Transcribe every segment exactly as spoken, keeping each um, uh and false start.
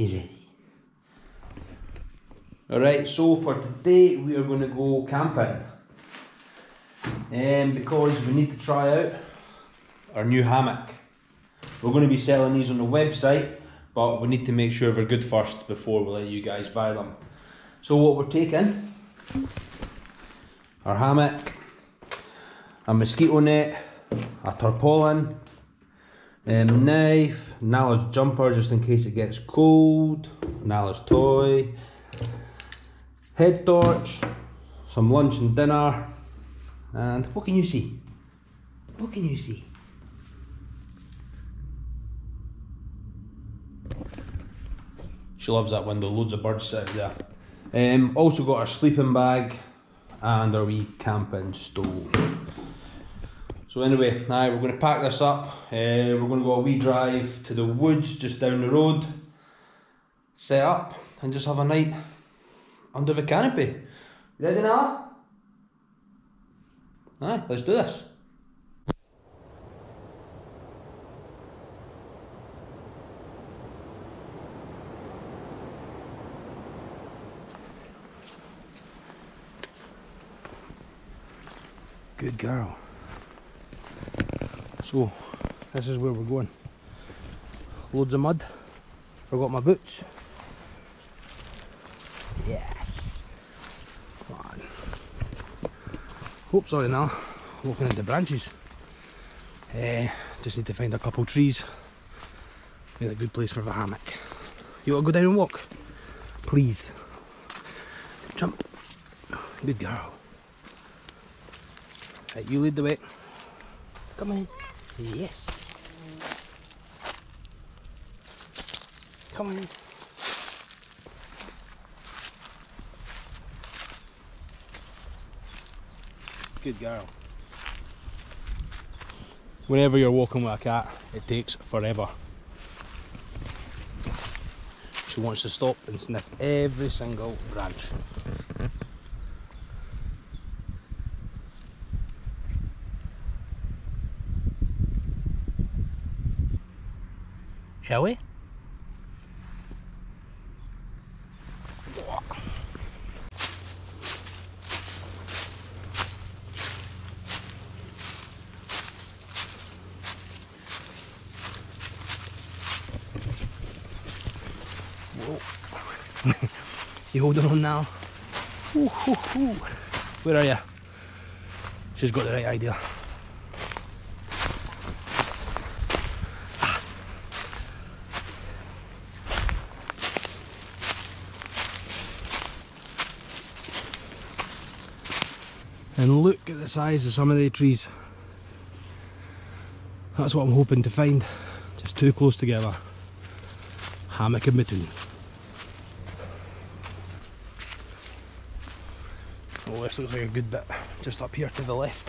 You ready? Alright, so for today we are going to go camping. Um, because we need to try out our new hammock. We're going to be selling these on the website, but we need to make sure they're good first before we let you guys buy them. So what we're taking: our hammock, a mosquito net, a tarpaulin, um, knife, Nala's jumper just in case it gets cold, Nala's toy, head torch, some lunch and dinner, and what can you see? What can you see? She loves that window, loads of birds sitting there. Um, also got our sleeping bag and our wee camping stove. So anyway, now we're going to pack this up. Uh, we're going to go a wee drive to the woods just down the road, set up and just have a night under the canopy. You ready now? Aye, let's do this. Good girl. So, this is where we're going. Loads of mud. Forgot my boots. Yes. Come on. Hope sorry now. Walking into branches. Uh, just need to find a couple trees. Make a good place for the hammock. You want to go down and walk? Please. Jump. Good girl. Right, you lead the way. Come on. Yes. Come on. Good girl. Whenever you're walking with a cat, it takes forever. She wants to stop and sniff every single branch. Shall we? Whoa. You holding on now? Ooh, ooh, ooh. Where are you? She's got the right idea. And look at the size of some of the trees. That's what I'm hoping to find. Just too close together. Hammock in between. Oh, this looks like a good bit. Just up here to the left.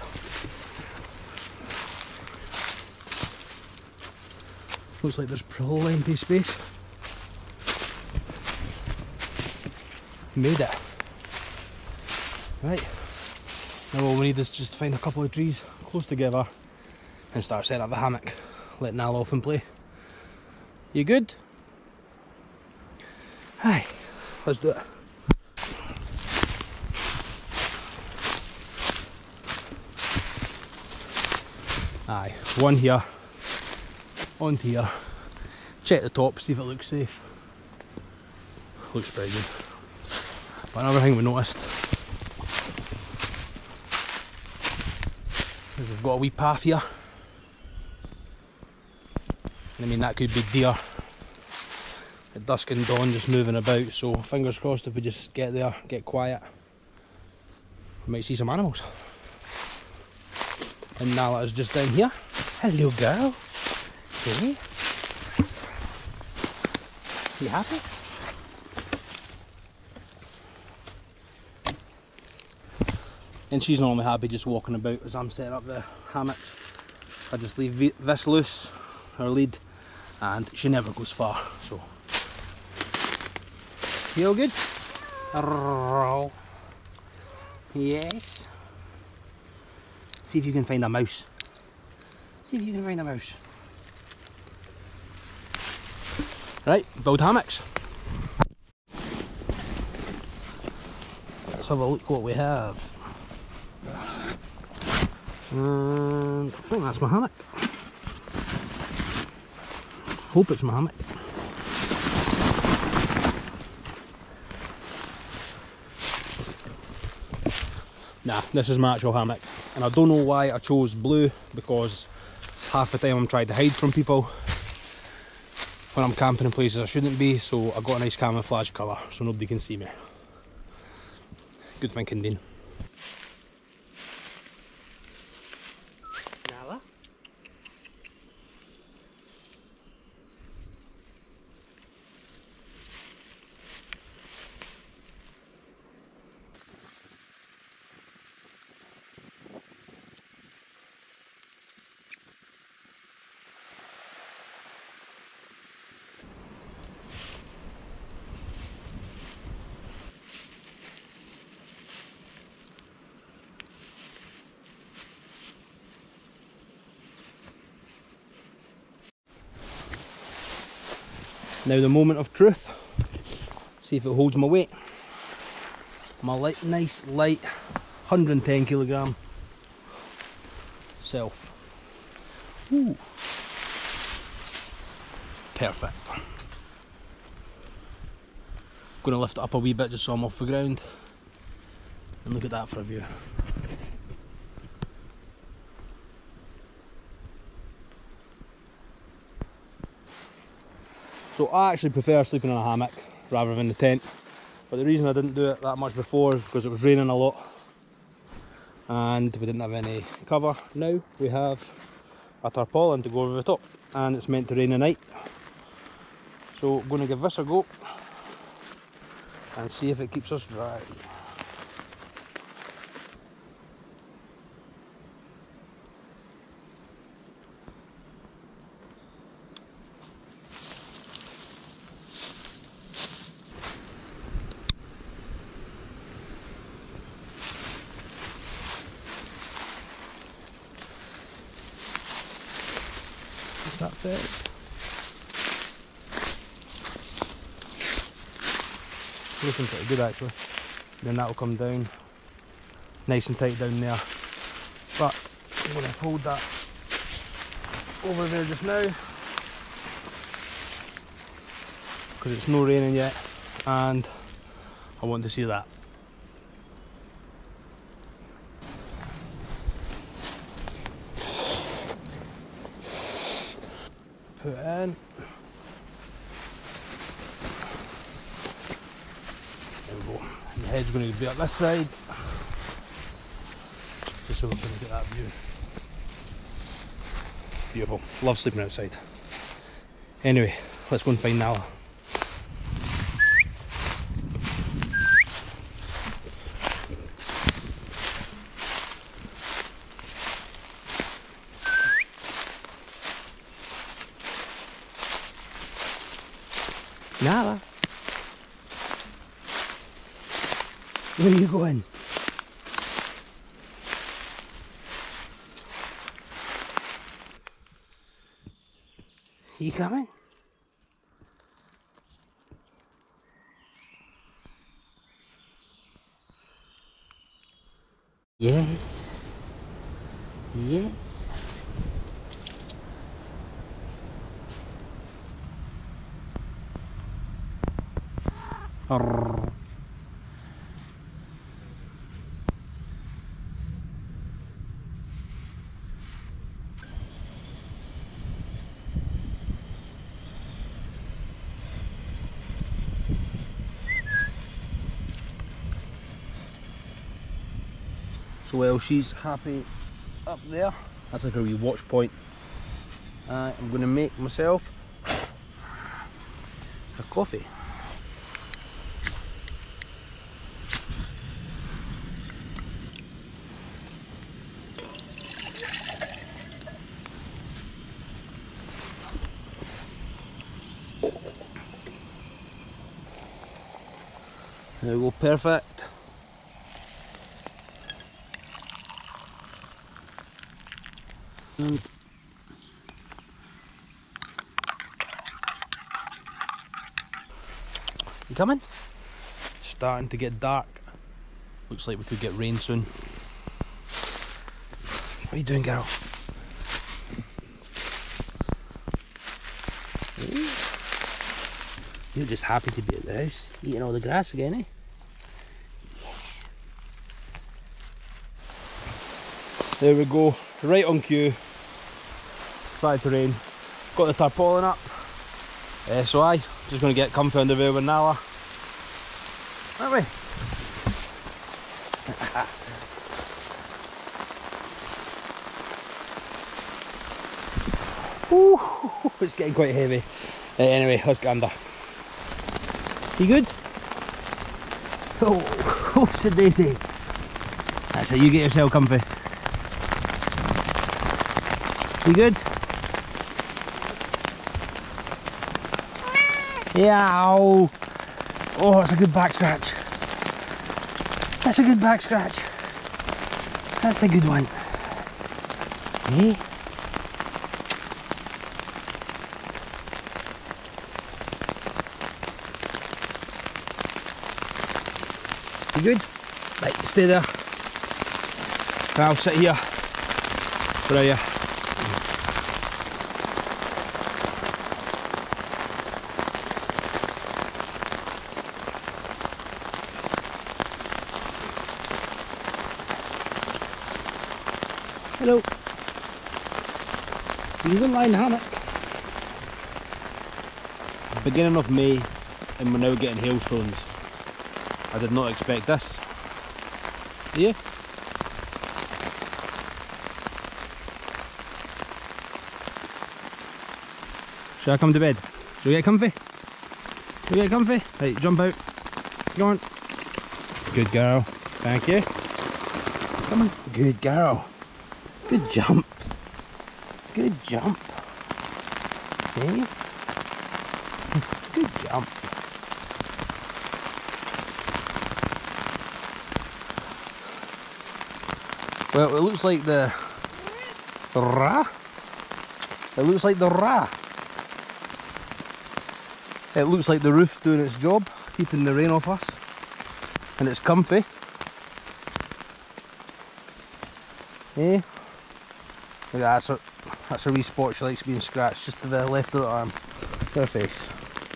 Looks like there's plenty of space. Made it. Right. Now all we need is just to find a couple of trees close together and start setting up the hammock, letting Nala off and play. You good? Aye, let's do it. Aye, one here, onto here. Check the top, see if it looks safe. Looks pretty good. But another thing we noticed, we've got a wee path here. I mean, that could be deer at dusk and dawn just moving about, so fingers crossed if we just get there, get quiet, we might see some animals. And Nala is just down here. Hello girl. Okay. You happy? And she's normally happy just walking about as I'm setting up the hammocks. I just leave this loose, her lead, and she never goes far, so. You all good? Yes. See if you can find a mouse. See if you can find a mouse. Right, build hammocks. have a look what we have. And I think that's my hammock. Hope it's my hammock. Nah, this is my actual hammock, and I don't know why I chose blue, because half the time I'm trying to hide from people when I'm camping in places I shouldn't be, so I got a nice camouflage colour so nobody can see me. Good thinking, Dean. Nala? Now the moment of truth. See if it holds my weight. My light, nice light one hundred and ten kilogram self. Ooh. Perfect. Gonna lift it up a wee bit just so I'm off the ground. And look at that for a view. So I actually prefer sleeping in a hammock rather than the tent, but the reason I didn't do it that much before is because it was raining a lot and we didn't have any cover. Now we have a tarpaulin to go over the top, and it's meant to rain tonight, so I'm going to give this a go and see if it keeps us dry. That fit. Looking pretty good actually. Then that'll come down nice and tight down there. But I'm going to hold that over there just now because it's no raining yet and I want to see that. Put it in. There we go. And the head's going to be up this side, just so we can get that view. Beautiful. Love sleeping outside. Anyway, let's go and find Nala. Nala, where are you going? You coming? Yes. Yes. Arr. So while she's happy up there, that's like a wee watch point. Uh, I'm going to make myself a coffee. There we go, perfect. And you coming? Starting to get dark. Looks like we could get rain soon. What are you doing, girl? You're just happy to be at the house, eating all the grass again, eh? Yes. There we go, right on cue. Started to rain. Got the tarpaulin up. Uh, so I just going to get comfy under there with Nala. Aren't we? Ooh, it's getting quite heavy. Uh, anyway, let's get under. You good? Oh, whoops a daisy. That's it, you get yourself comfy. You good? Yeah. Oh, that's a good back scratch. That's a good back scratch. That's a good one. Eh? You good? Right, stay there. I'll sit here for you. Hello. You can lie in the hammock. Beginning of May and we're now getting hailstones. I did not expect this. Do you? Shall I come to bed? Shall we get comfy? Shall we get comfy? Right, jump out. Go on. Good girl. Thank you. Come on. Good girl. Good jump. Good jump. Hey? Good jump. Well, it looks like the ra. It looks like the ra. It looks like the roof's doing its job, keeping the rain off us, and it's comfy. Eh? Look at that, that's a, that's a wee spot she likes being scratched, just to the left of the arm. Look at her face.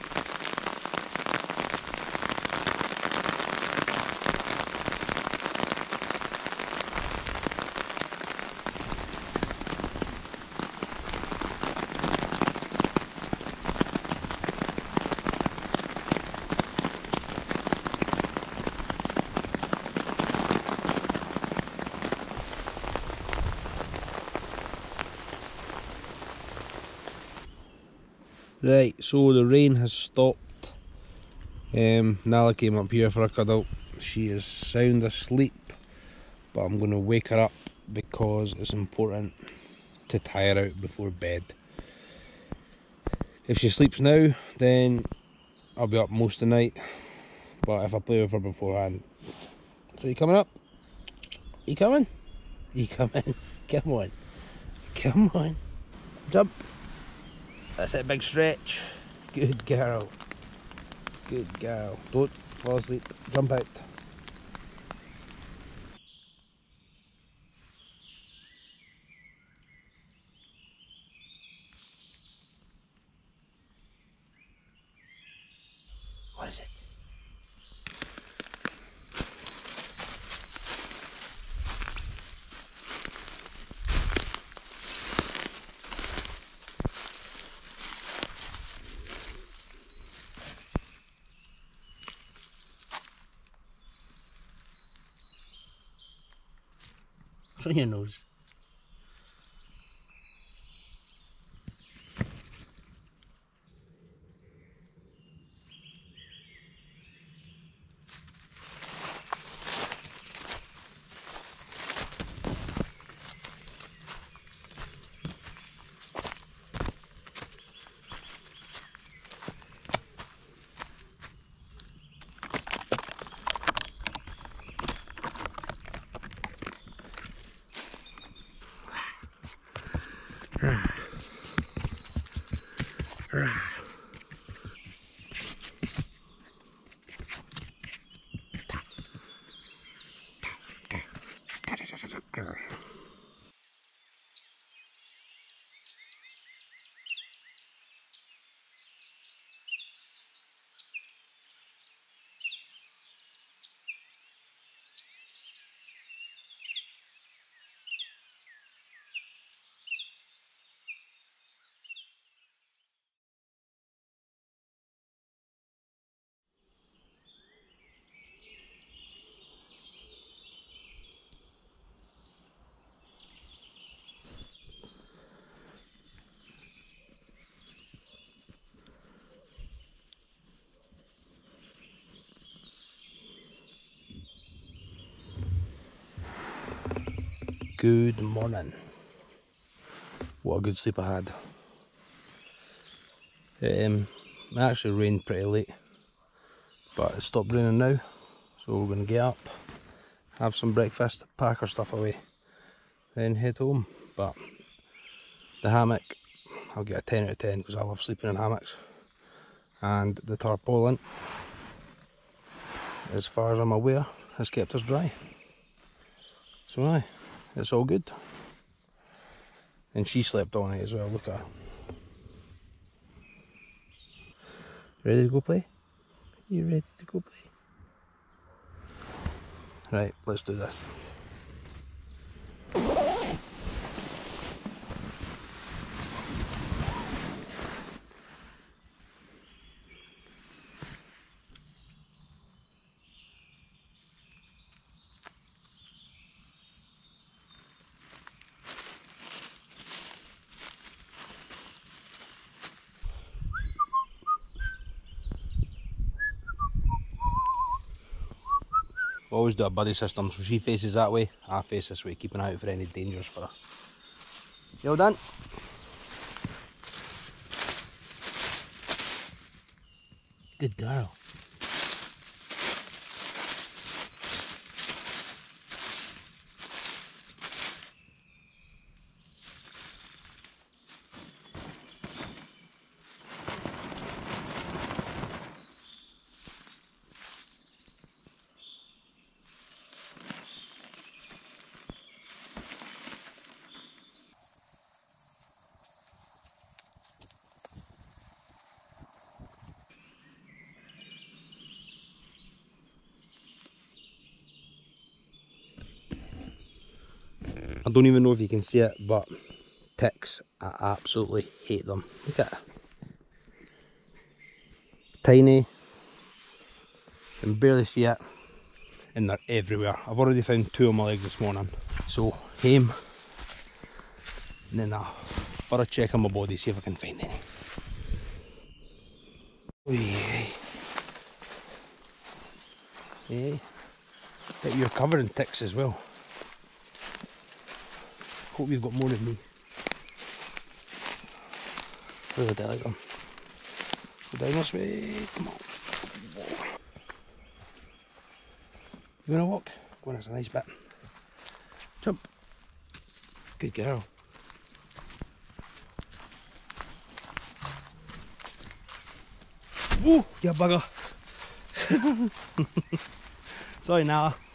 Right, so the rain has stopped. Um, Nala came up here for a cuddle. She is sound asleep, but I'm going to wake her up because it's important to tie her out before bed. If she sleeps now, then I'll be up most of the night, but if I play with her beforehand. So you coming up? You coming? You coming? Come on. Come on. Jump. That's it, big stretch. Good girl. Good girl. Don't fall asleep. Jump out. What is it? What's on your nose? Good morning. What a good sleep I had. Um, it actually rained pretty late, but it stopped raining now, so we're going to get up, have some breakfast, pack our stuff away, then head home. But the hammock, I'll get a ten out of ten because I love sleeping in hammocks. And the tarpaulin, as far as I'm aware, has kept us dry. So aye, it's all good. And she slept all night as well, look at her. Ready to go play? You ready to go play? Right, let's do this. We always do a buddy system, so she faces that way, I face this way, keeping out for any dangers for her. You all done? Good girl. I don't even know if you can see it, but ticks, I absolutely hate them. Look at it. Tiny, you can barely see it, and they're everywhere. I've already found two on my leg this morning. So, aim, and then I'll for a check on my body, see if I can find any. Hey, hey. Bet you're covered in ticks as well. Hope you've got more than me. Really do I like them. Go down this way, come on. You wanna walk? Go on, it's a nice bit. Jump. Good girl. Whoa, you bugger. Sorry, Nala.